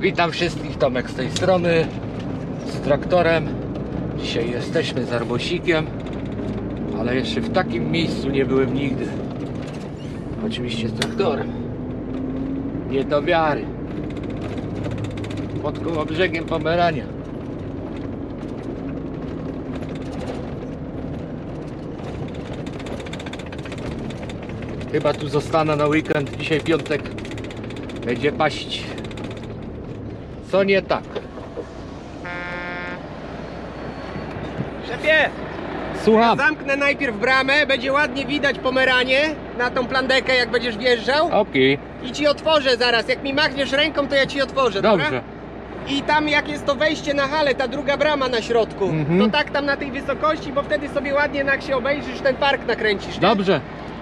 Witam wszystkich, Tomek z tej strony, z traktorem. Dzisiaj jesteśmy z Arbosikiem, ale jeszcze w takim miejscu nie byłem nigdy. Oczywiście z traktorem. Nie do wiary. Pod Kołobrzegiem Pomerania. Chyba tu zostanę na weekend. Dzisiaj piątek. Będzie paść. Co nie tak? Szefie, Słucham. zamknę najpierw bramę, będzie ładnie widać Pomeranie na tą plandekę, jak będziesz wjeżdżał. Okej. I ci otworzę zaraz, jak mi machniesz ręką, to ja ci otworzę, dobra? Dobrze. I tam jak jest to wejście na halę, ta druga brama na środku, Mhm. to tak tam na tej wysokości, bo wtedy sobie ładnie jak się obejrzysz, ten park nakręcisz, nie? Dobrze.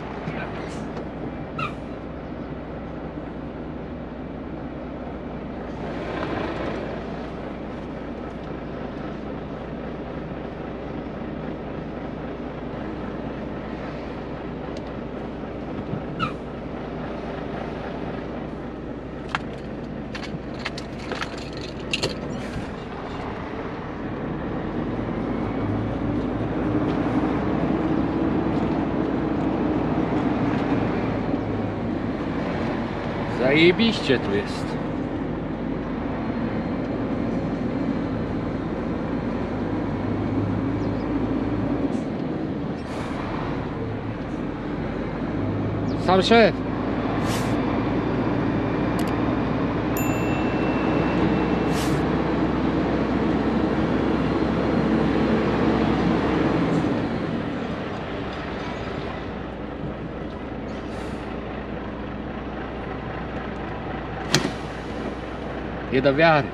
Zajebiście tu jest. Sam szef. Nie do wiary.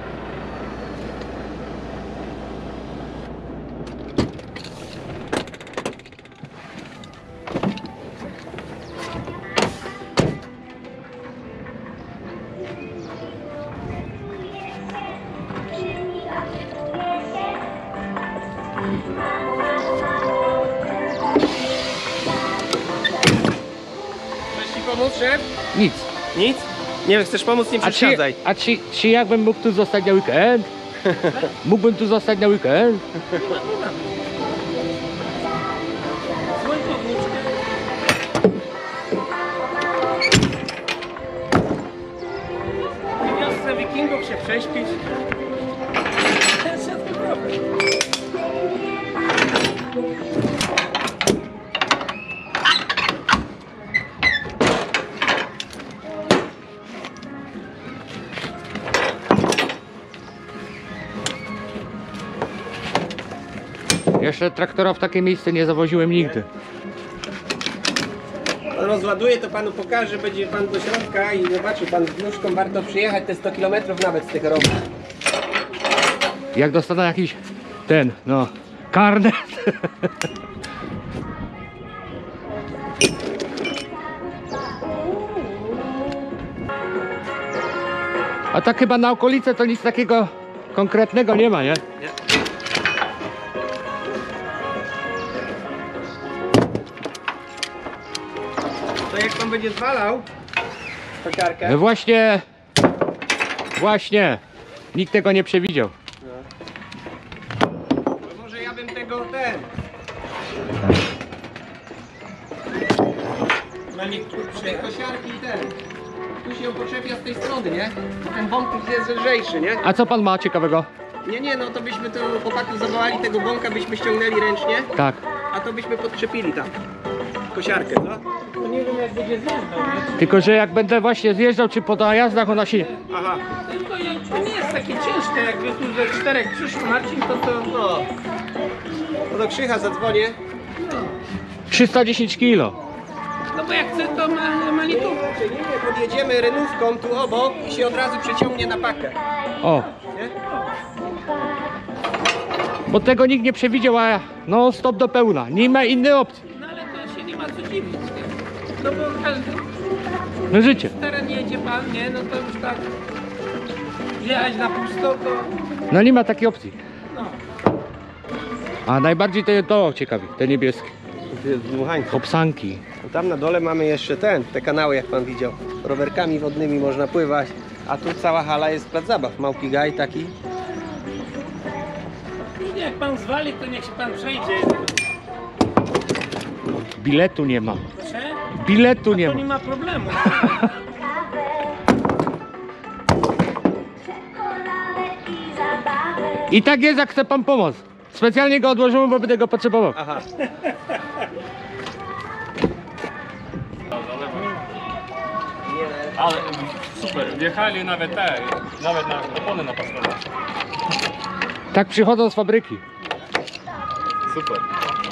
Chcesz ci pomóc, szef? Nic. Nic? Nie chcesz pomóc, nie przeszkadzaj. Czy jakbym mógł tu zostać na weekend? Mógłbym tu zostać na weekend? W wiosce wikingów się prześpić. Jeszcze traktora w takie miejsce nie zawoziłem nigdy. Rozładuję, to panu pokażę, będzie pan do środka i zobaczy pan z nóżką, warto przyjechać te 100 km nawet z tych rowów. Jak dostanę jakiś karnet. A tak chyba na okolice to nic takiego konkretnego nie ma, nie? To jak pan będzie zwalał kosiarkę, No właśnie, nikt tego nie przewidział. to może ja bym tego na niektóre kosiarki i tu się ją poczepia z tej strony, nie? Bo ten bąk jest lżejszy, nie? A co pan ma ciekawego? Nie, no to byśmy tu chłopaków zawołali tego bąka, byśmy ściągnęli ręcznie, Tak. a to byśmy podczepili tam kosiarkę, no? To nie wiem jak będzie zjeżdżał, nie? Tylko że jak będę właśnie zjeżdżał czy po dojazdach, ona się... Aha. To nie jest takie ciężkie, jakby tu ze 4 przyszło Marcin, to no. No do Krzycha zadzwonię. 310 kg. No bo jak chce to ma nie tu. Nie, podjedziemy renówką tu obok i się od razu przeciągnie na pakę. O. Nie? Bo tego nikt nie przewidział, a no stop do pełna. Nie ma innej opcji. No ale to się nie ma co dziwić. Nie? No bo każdy No życie. teren jedzie pan, nie? No to już tak jechać na pusto to No nie ma takiej opcji. no. A najbardziej to ciekawi, te niebieskie. Tu jest dmuchańca. Hopsanki. Tam na dole mamy jeszcze te kanały, jak pan widział. Rowerkami wodnymi można pływać. A tu cała hala jest plac zabaw. Małpi Gaj taki. Jak pan zwali, to niech się pan przejdzie. Biletu nie ma. Proszę? Biletu nie To ma. nie ma problemu. I tak jest, jak chce pan pomoc. Specjalnie go odłożyłem, bo będę go potrzebował. Aha. Ale super, wjechali nawet nawet na opony napastowe. Tak przychodzą z fabryki. Super.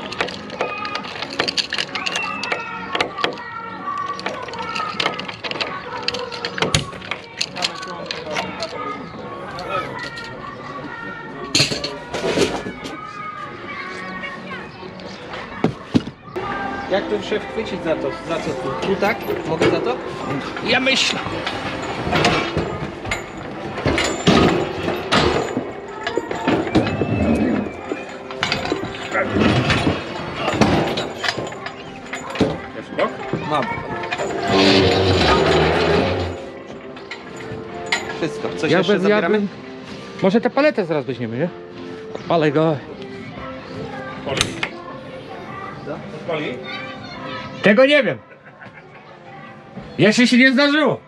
Jak tu szef chwycić za to? Za co tu? Tu tak? Mogę za to? Ja myślę. Jest blok? Mam. Wszystko. Coś jeszcze zabieramy? Może tę paletę zaraz weźmiemy, nie? Odpalę go. Poli. Poli? Tego nie wiem. Jeszcze się nie zdarzyło.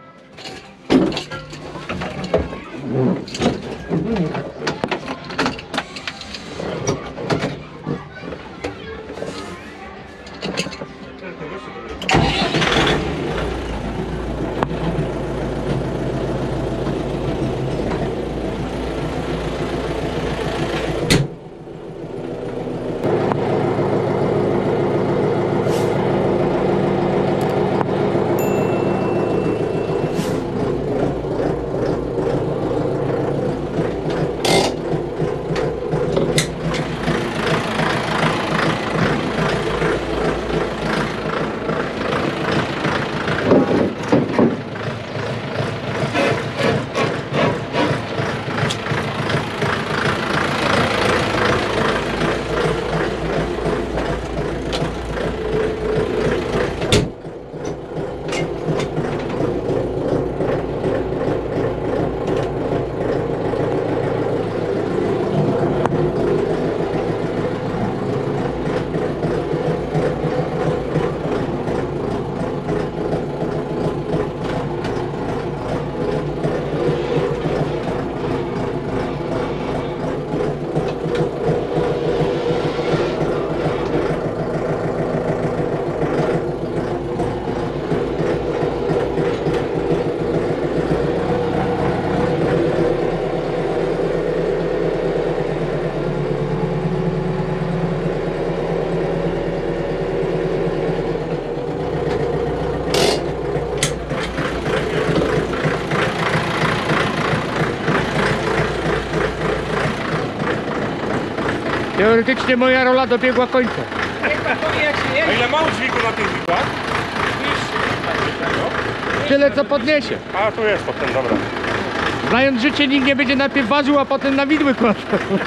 Teoretycznie moja rola dobiegła końca. Niech pan powie jak się A jeździ. ile ma udźwigu na tych dźwigach? Tyle co podniesie. A tu jest potem, dobra. Znając życie, nikt nie będzie najpierw ważył, a potem na widły kładł.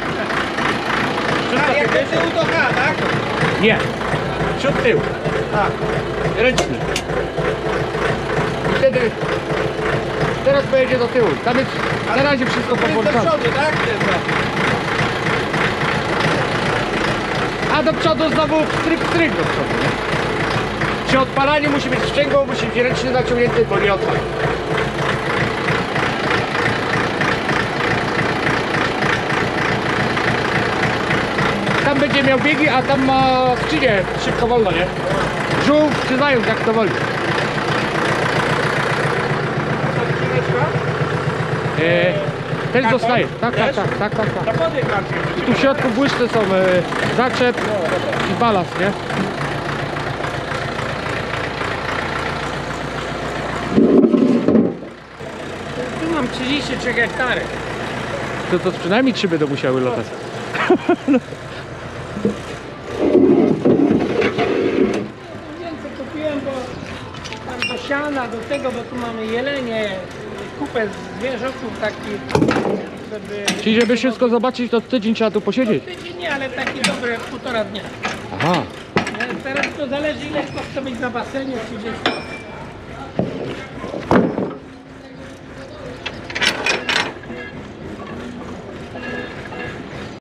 A jak będzie tył to H, tak? Nie. Przód tył. Tak. Ręczny. I wtedy... Teraz pojedzie do tyłu. Tam jest na razie wszystko To jest do powłączane. przodu, tak? To jest do... A do przodu znowu stryk do przodu, nie? Przy odpalaniu musi być sprzęgło, musi być ręczny naciągnięty, bo nie odpali. Tam będzie miał biegi, a tam ma skrzynię szybko wolno, nie? Żółw czy zając, jak to woli. Też zostaje. Tak. Zapadek bardziej. Tu w środku błyszcze są zaczep i balast, nie? Tu mam 33 hektary. To przynajmniej 3 będą musiały latać. Więcej kupiłem, bo tam do siana, do tego, bo tu mamy jelenie, kupę zwierzoków takich, żeby... Czyli żeby wszystko zobaczyć, to tydzień trzeba tu posiedzieć. Tydzień nie, ale takie dobre 1,5 dnia. Aha. Teraz to zależy ile kto chce być na basenie, czy gdzieś tam.